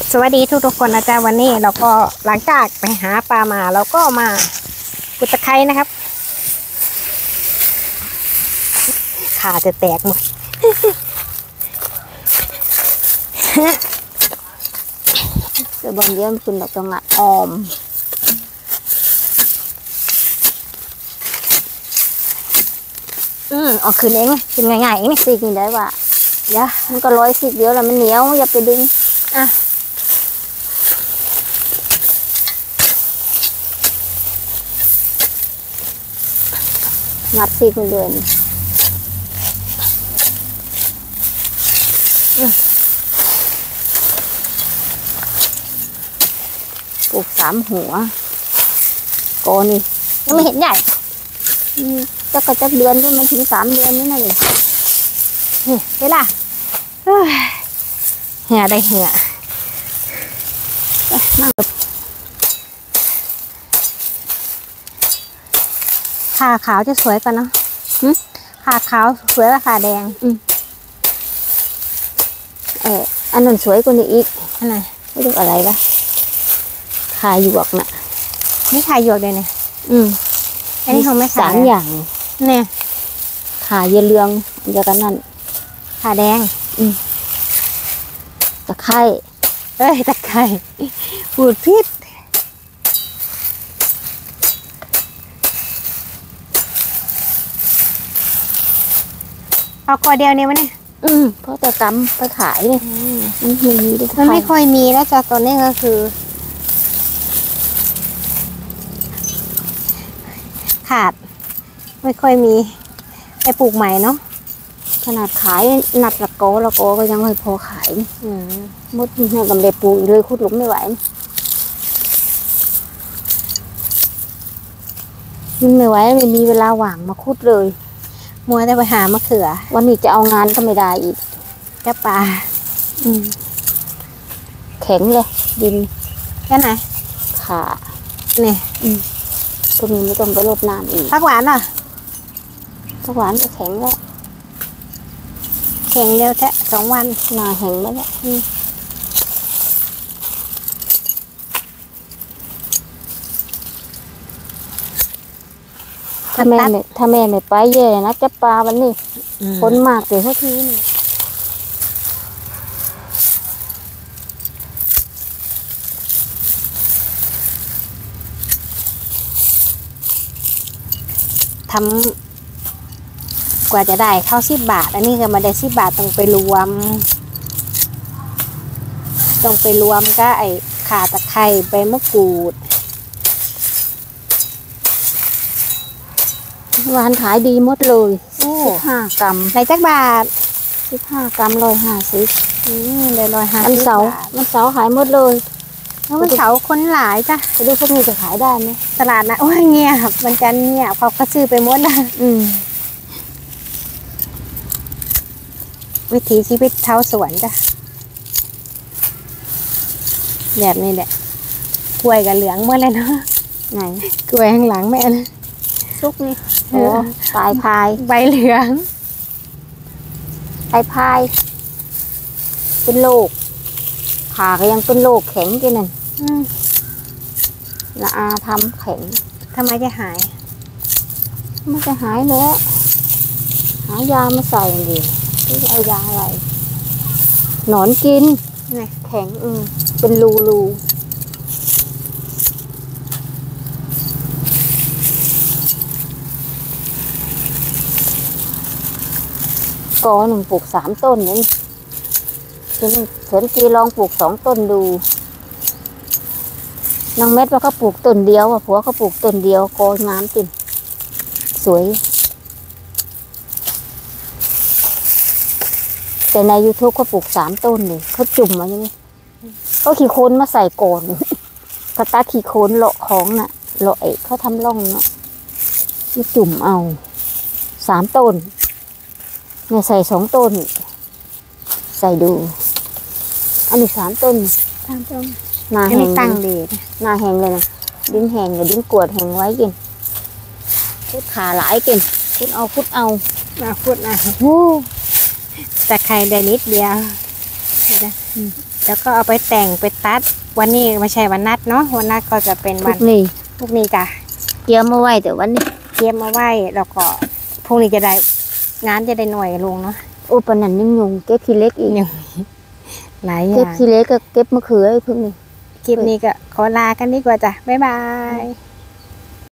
สวัสดีทุกคนนะจ๊ะวันนี้เราก็หลังจากไปหาปลามาเราก็มากุดตะไคร้นะครับขาจะแตกหมดเดี๋ยวบางเดี๋ยวคุณดอกจังหวะออมเอาคืนเองเลยคืนง่ายๆเองนี่สิกินได้ว่ะเดี๋ยวมันก็ร้อยสิเดียวแล้วมันเหนียวอย่าไปดึงอ่ะงัดสิคุณเดือนปลูก3 หัวโกนี่ยังไม่เห็นใหญ่จักเดือนด้วยมันถึง3 เดือนนี่นะเลยเวลาเหี่ยได้เหี่ยขาขาวจะสวยกว่าเนาะขาขาวสวยกว่าขาแดงอันนั้นสวยกว่านี้อีกอันไหนไม่รู้อะไรละขาหยวกน่ะนี่ขาหยวกเลยเนี่ยอันนี้คงไม่ขา 3 อย่างเนี่ยขาเยเรืองเดียวกันนั่นขาแดงตะไคร้ตะไคร้พูดผิดเอากอเดียวเนี่ยมั้ยเนี่ยเพราะแต่กำไปขายเนี่ยมันมีด้วยมันไม่ค่อยมีแล้วจ้ะตอนนี้ก็คือขาดไม่ค่อยมีไปปลูกใหม่เนาะขนาดขายหนัดละโกก็ยังไม่พอขายมดเนี่ยกำเด็ดปลูกเลยขุดหลุมไม่ไหวมันไม่ไหวไม่มีเวลาว่างมาขุดเลยมัวแต่ไปหามะเขือวันนี้จะเอางานก็ไม่ได้อีกแค่ปลาแข็งเลยดินแค่ไหนขาเนี่ยตรงนี้ไม่ต้องไปรดน้ำอีกผักหวานอ่ะผักหวานจะแข็งแล้วแข็งเร็วแท้2 วันนาแข็งแล้วถ้าแม่ไม่ไปเย่นะจะปลาวันนี้คนมากเลยเท่าทีนี่ทำกว่าจะได้เข้า10 บาทอันนี้ก็มาได้10 บาทต้องไปรวมก็ไอ้ข่าตะไคร้ใบมะกรูดหวานขายดีหมดเลย15 กรัมในจักบาท 15 กรัม150 เลย150 มันเสาขายหมดเลยแล้ววันเสาร์คนหลายจ้ะไปดูพวกนี้จะขายได้ไหมตลาดนะโอ้ยเงียบวันจันทร์เงียบเขาก็ซื้อไปหมดนะวิถีชีวิตชาวสวนจ้ะแบบนี้แหละกล้วยกับเหลืองเมื่อไรเนาะไหนกล้วยข้างหลังแม่นะซุกนี่ปลายพายใบเหลืองปลายพายเป็นโรคขาก็ยังเป็นโรคแข็งกันนั่นละอาทำแข็งทำไมจะหายมันจะหายแล้วหายามาใส่ดิที่เอายาอะไรหนอนกินแข็งเป็นรูกอหนึ่งปลูก3 ต้นนี่เห็นกีลองปลูก2 ต้นดูนางเม็ดว่าเขาปลูกต้นเดียวผัวเขาปลูกต้นเดียวกองามจริงสวยแต่ใน YouTube เขาปลูก3 ต้นเลยเขาจุ่มมาอย่างนี้เขาขี้โคลนมาใส่ก่อนกระตาขี้โคลนเลาะของน่ะเลาะเขาทำร่องเนาะมาจุ่มเอา3 ต้นเนี่ยใส่2 ต้นใส่ดูอันนี้3 ต้นนาแห้งตั้งดีนาแห้งเลยนะดิ้นแห้งกับดิ้นกวดแห้งไว้กินพุดขาหลายกินพุดเอาพูดนะแต่ใครได้นิดเดียวแล้วก็เอาไปแต่งไปตัดวันนี้ไม่ใช่วันนัดเนาะวันนัดก็จะเป็นพวัวน กนี้พรุ่งนี้จ้ะเตรียมมาไว้แต่วันนี้เตรียมมาไว้แล้วก็พรุ่งนี้จะได้งานจะได้หน่วยลุงเนาะโอ้ปานนั้นยังยุงเก็บขี้เล็กอีกยังหลายอเก็บย่างขี้เล็กก็เก็บมะเขือไอ้พวกนี้คลิปนี้ก็ขอลากันดีกว่าจ้ะบ๊ายบาย